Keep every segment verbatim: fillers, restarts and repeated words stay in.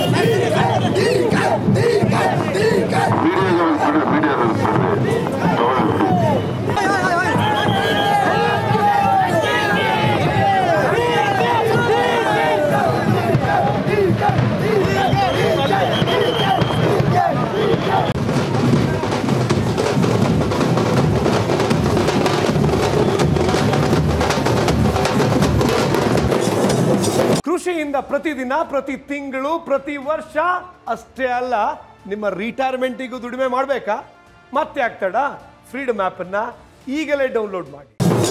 ಕೃಷಿಯಿಂದ ಪ್ರತಿದಿನ ಪ್ರತಿ ತಿಂಗಳು ಪ್ರತಿ ವರ್ಷ ಅಷ್ಟೇ ಅಲ್ಲ ನಿಮ್ಮ ರಿಟೈರ್ಮೆಂಟಿಗೂ ದುಡಿಮೆ ಮಾಡಬೇಕಾ ಮತ್ತೆ ಆಗ್ತಡ ಫ್ರೀಡಮ್ ಆ್ಯಪ್ ಅನ್ನ ಈಗಲೇ ಡೌನ್ಲೋಡ್ ಮಾಡಿ.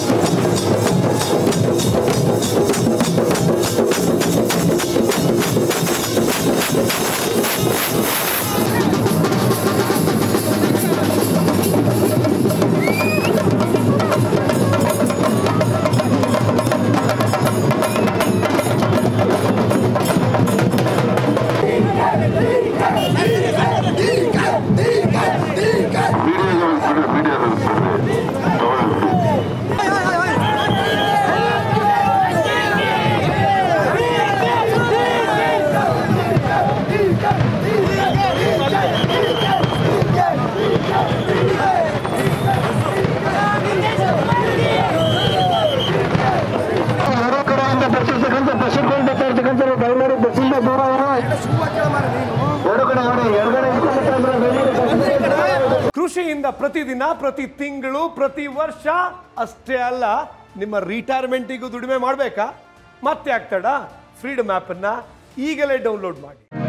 ಕೃಷಿಯಿಂದ ಪ್ರತಿದಿನ ಪ್ರತಿ ತಿಂಗಳು ಪ್ರತಿ ವರ್ಷ ಅಷ್ಟೇ ಅಲ್ಲ ನಿಮ್ಮ ರಿಟೈರ್ಮೆಂಟಿಗೂ ದುಡಿಮೆ ಮಾಡಬೇಕಾ ಮತ್ತೆ ಆಗ್ತಡ ಫ್ರೀಡಮ್ ಆ್ಯಪ್ ಅನ್ನ ಈಗಲೇ ಡೌನ್ಲೋಡ್ ಮಾಡಿ.